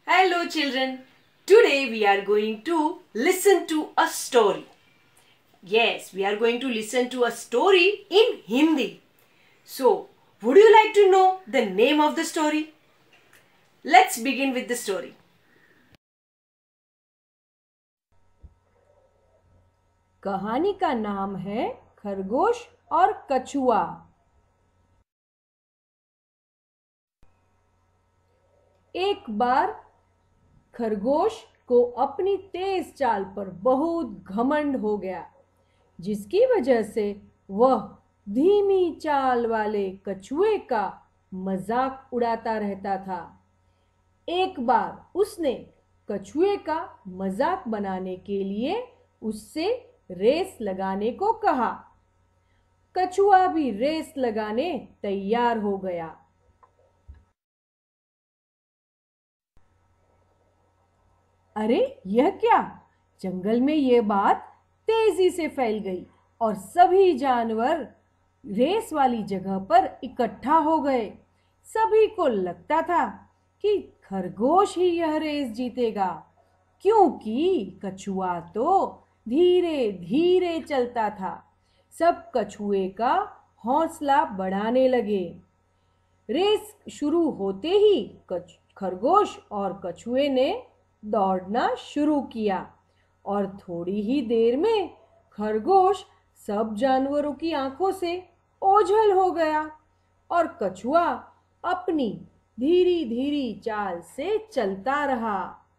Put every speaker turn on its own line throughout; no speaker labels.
Hello children, today we are going to listen to a story. Yes, we are going to listen to a story in Hindi. So, would you like to know the name of the story? Let's begin with the story.
कहानी का नाम है खरगोश और कछुआ। एक बार खरगोश को अपनी तेज चाल पर बहुत घमंड हो गया, जिसकी वजह से वह धीमी चाल वाले कछुए का मजाक उड़ाता रहता था। एक बार उसने कछुए का मजाक बनाने के लिए उससे रेस लगाने को कहा। कछुआ भी रेस लगाने तैयार हो गया। अरे यह क्या! जंगल में यह बात तेजी से फैल गई और सभी जानवर रेस वाली जगह पर इकट्ठा हो गए। सभी को लगता था कि खरगोश ही यह रेस जीतेगा, क्योंकि कछुआ तो धीरे धीरे चलता था। सब कछुए का हौसला बढ़ाने लगे। रेस शुरू होते ही खरगोश और कछुए ने दौड़ना शुरू किया और थोड़ी ही देर में खरगोश सब जानवरों की आंखों से ओझल हो गया और कछुआ अपनी धीरी धीरी चाल से चलता रहा।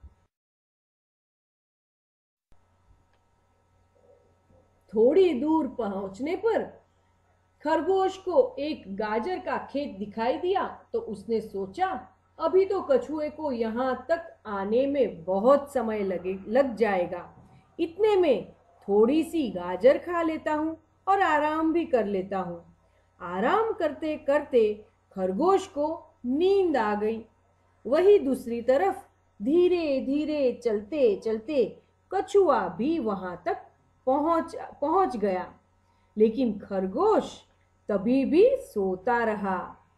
थोड़ी दूर पहुंचने पर खरगोश को एक गाजर का खेत दिखाई दिया तो उसने सोचा, अभी तो कछुए को यहाँ तक आने में बहुत समय लग जाएगा। इतने में थोड़ी सी गाजर खा लेता हूँ और आराम भी कर लेता हूँ। आराम करते करते खरगोश को नींद आ गई। वही दूसरी तरफ धीरे धीरे चलते चलते कछुआ भी वहां तक पहुंच गया, लेकिन खरगोश तभी भी सोता रहा।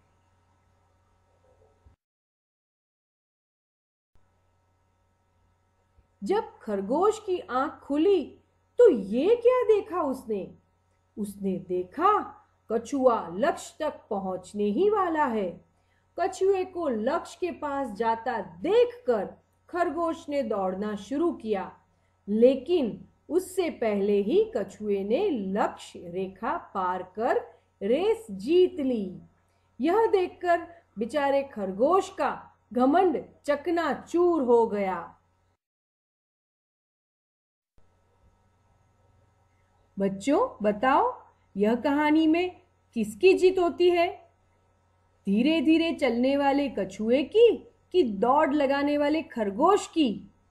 जब खरगोश की आंख खुली तो ये क्या देखा उसने? उसने देखा कछुआ लक्ष्य तक पहुंचने ही वाला है। कछुए को लक्ष्य के पास जाता देखकर खरगोश ने दौड़ना शुरू किया, लेकिन उससे पहले ही कछुए ने लक्ष्य रेखा पार कर रेस जीत ली। यह देखकर बेचारे खरगोश का घमंड चकनाचूर हो गया। बच्चों बताओ, यह कहानी में किसकी जीत होती है? धीरे धीरे चलने वाले कछुए की कि दौड़ लगाने वाले खरगोश की?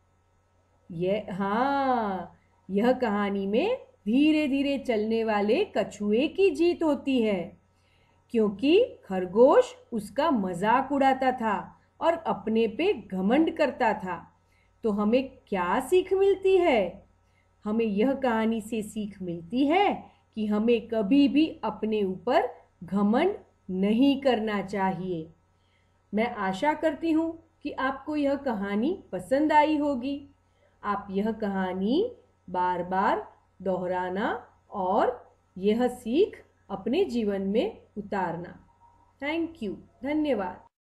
यह कहानी में धीरे धीरे चलने वाले कछुए की जीत होती है, क्योंकि खरगोश उसका मजाक उड़ाता था और अपने पे घमंड करता था। तो हमें क्या सीख मिलती है? हमें यह कहानी से सीख मिलती है कि हमें कभी भी अपने ऊपर घमंड नहीं करना चाहिए। मैं आशा करती हूँ कि आपको यह कहानी पसंद आई होगी। आप यह कहानी बार बार दोहराना और यह सीख अपने जीवन में उतारना। थैंक यू, धन्यवाद।